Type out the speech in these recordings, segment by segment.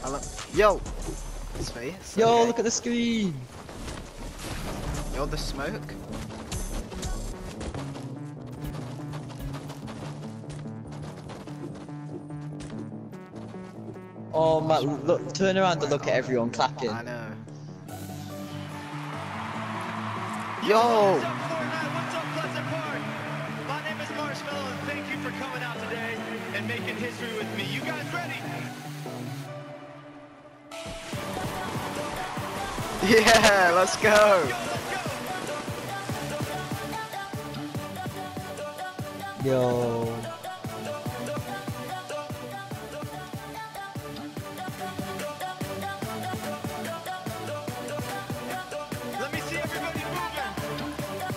Yo! Space. Yo, okay. look at the screen! Yo, the smoke. Oh man, look, turn around and look at everyone clapping. I know. Yo! What's up, Pleasant Park? My name is Marshmallow, and thank you for coming out today and making history with me. You guys ready? Yeah, let's go! Yo. Let me see everybody moving.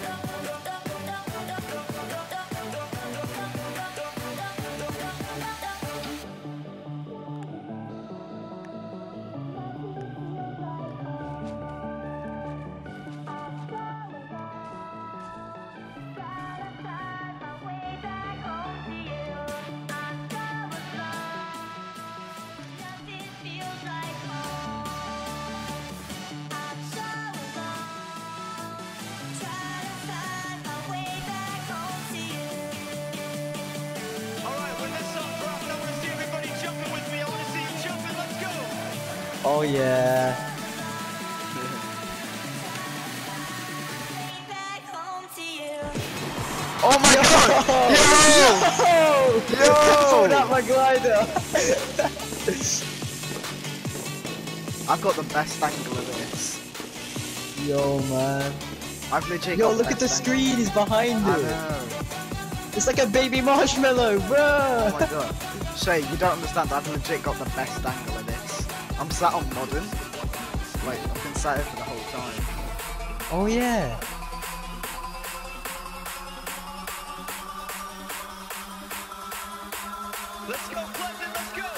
Oh yeah. Oh my god! Yo! Yo! Someone out my glider! I've got the best angle of this. Yo man. I've legit Yo, got look at the best angle. screen, he's behind I it. know. It's like a baby marshmallow, Oh bruh! my god. Shay, you don't understand, I've legit got the best angle of this. I'm sat on modern. Wait, I've been sat here for the whole time. Oh yeah. Let's go, Pleasant, let's go!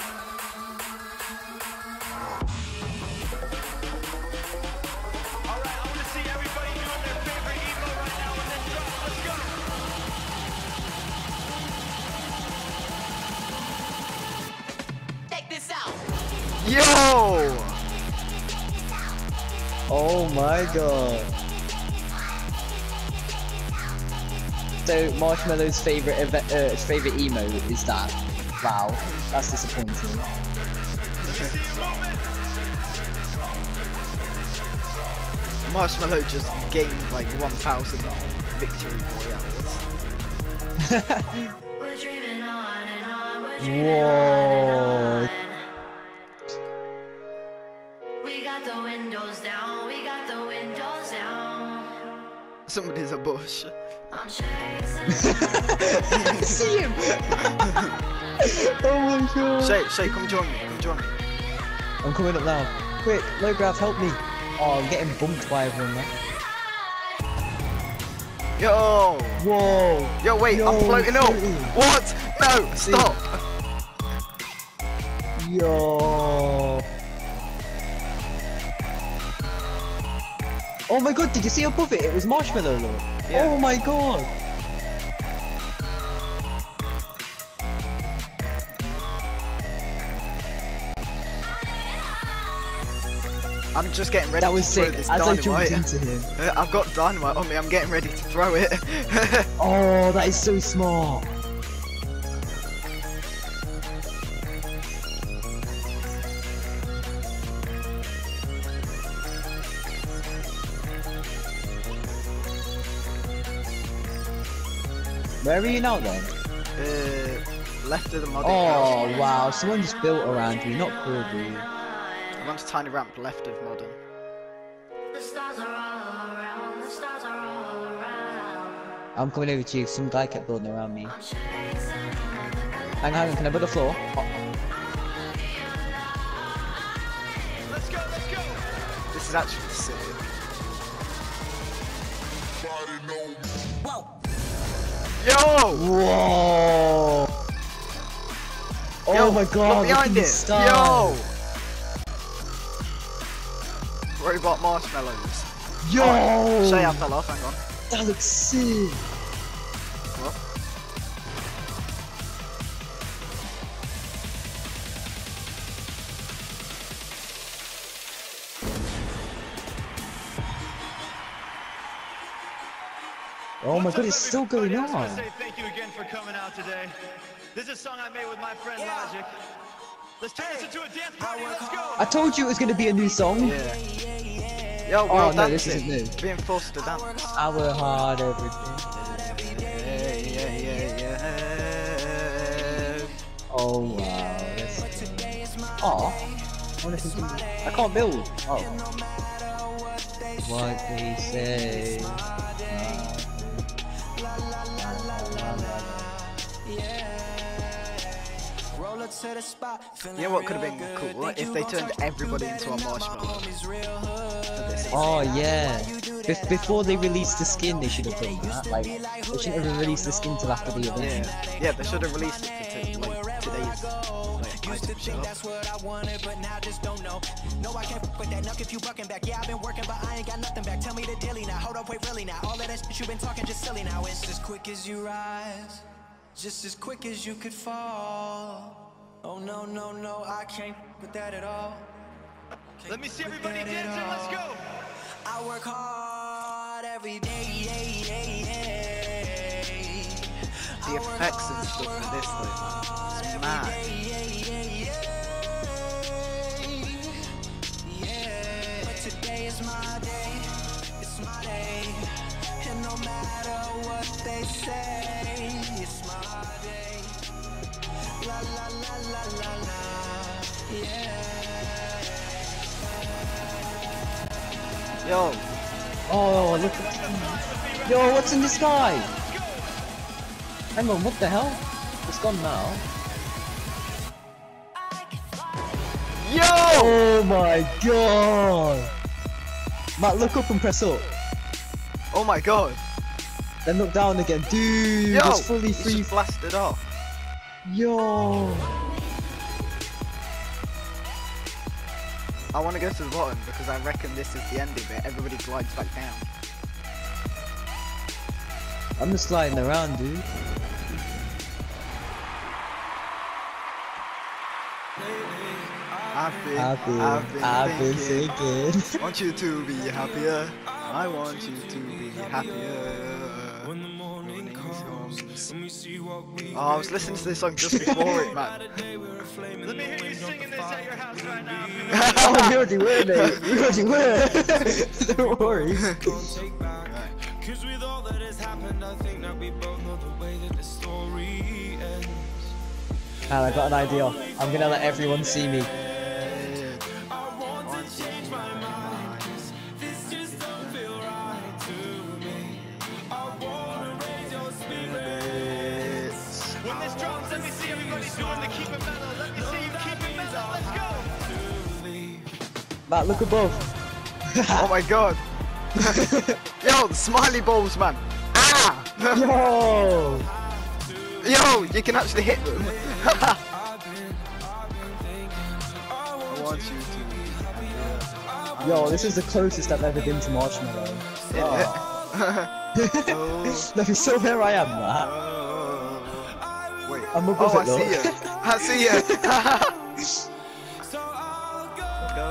Alright, I want to see everybody doing their favorite emo right now when this drops. Let's go! Check this out. Yo! Oh my god. So Marshmallow's favorite emo is that. Wow, that's disappointing. Marshmallow just gained like 1,000 victory royales. We're dreaming on and on. We're Whoa. We got the windows down. We got the windows down. Somebody's a bush. I'm chasing. See him! Oh my god. Shay, come join me, come join me. I'm coming up now. Quick, Lograph, help me. Oh, I'm getting bumped by everyone now. Yo! Whoa! Yo, wait, Yo, I'm floating up! floating. What? No, stop! Yo! Oh my god, did you see above it? It was Marshmallow, look. Yeah. Oh my god! I'm just getting ready That was to throw sick. this As I jumped dynamite. into him. I've got dynamite on me, I'm getting ready to throw it. Oh, that is so smart. Where are you now then? Left of the modding Oh house. wow, someone just built around you, not cool dude. I'm on a tiny ramp left of modern. The stars are all around. The stars are all around. I'm coming over to you, some guy kept building around me. I'm chasing. Hang on, can I build a floor? Oh. Let's go, let's go! This is actually sick. Whoa. Yo! Whoa! Oh Yo, my look god, behind look at it! the stars. Yo! Robot marshmallows. Yo! Oh, Shay, I fell off, hang on. That looks sick! What? Oh my What's god, up, it's still everybody? going I just want on. to say thank you again for coming out today. This is a song I made with my friend Logic. Let's turn this into a dance party. Let's go. I told you it was going to be a new song. Yeah. Yo, we're Oh, all no, this dancing. isn't new. Being forced to dance. I work hard every day. Yeah. Oh wow. Oh. I can't build. Oh. What they say. You know what could have been cool? If they turned everybody into a marshmallow. Oh yeah. Before they released the skin, they should have done that. Like, they shouldn't have released the skin till after the event. Yeah, they should have released it to like today's item shop. That's what I wanted, but now just don't know. No, I can't with that nuck if you bucking back. Yeah, I've been working, but I ain't got nothing back. Tell me the dilly now. Hold up, wait, really now. All of that shit you been talking just silly now. It's as quick as you rise, just as quick as you could fall. Oh no, no, no, I can't with that at all. Let me see everybody dancing. Let's go. I work hard every day. The effects and stuff for this, like, it's mad. But today is my day, it's my day, and no matter what they say, it's my day. La la la la la la, yeah. Yo, Oh, look at Yo, what's in the sky? Hang on, what the hell? It's gone now. yo! Oh my god! Matt, look up and press up. Oh my god! Then look down again. Dude, Yo! it's fully It's free. just blasted off. Yo! I want to go to the bottom because I reckon this is the end of it. Everybody glides back down. I'm just sliding around, dude. I've been thinking. Want you to be happier. I want you to be happier. When the morning comes, and we see what we Oh, I was listening to this song just before it, man. Let me hear you singing this at your house right now. Oh, we already were, mate. We already were. Don't worry. can't take back. Cause with all that has happened, I think that we both know the way that the story ends. And I got an idea. I'm gonna let everyone see me. I want to change my mind, 'cause this just don't feel right to me. I wanna raise your spirits. When this drops, let me see everybody doing the keep it mellow. Let me see you keep it mellow. Let's go. Matt, look above. Oh my god. Yo, the smiley balls, man. Ah! Yo! Yo, you can actually hit them. I want you to be happier. Yo, this is the closest I've ever been to Marshmallow. Oh. Look, so here I am, Matt. Wait. I'm above Oh, it, I see look. you. I see you. Go.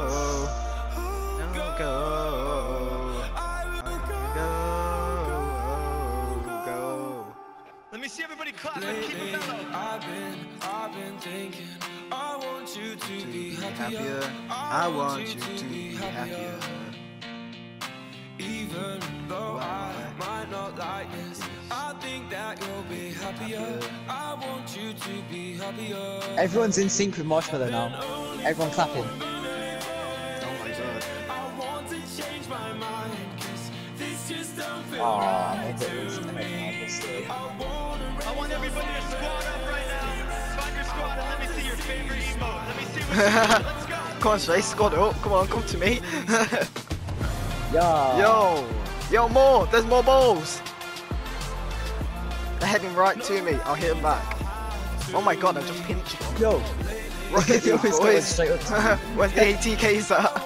Go. Go. Let me see everybody clap and keep it mellow. I've been thinking, I want you to be Happier. I want you to be happier. Even though I might not like this, I think that you'll be happier. I want you to be happier. Everyone's in sync with Marshmallow now. Everyone clapping. Oh my god. I want to change my mind, 'cause this just don't feel Aww, right to me. I I want everybody to squat up right now. Find your squad and let me see your favorite emote. Let me see what you got. Let's go. Come on, Shay, squad it up. Come on, come to me. Yeah. Yo, more. There's more balls. They're heading right to me. I'll hit them back. Oh my god, I just pinched one. Yo. Rocket Yo, League, it's going boys. straight up to me. Where's the ATKs at?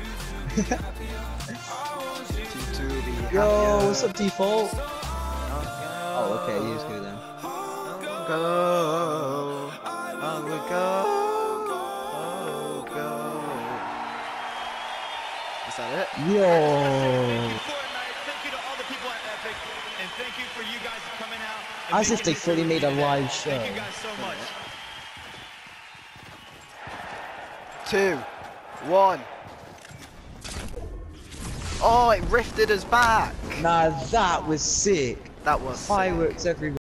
To be Yo, happier. what's up, default? Oh, okay, you just go then. Go. I will go. Go. Is that it? Yo. Fortnite, thank you to all the people at Epic, and As if they fully made a live show. Thank you guys so much. 2, 1. Oh, it rifted us back. Nah, that was sick. That was sick. Fireworks everywhere.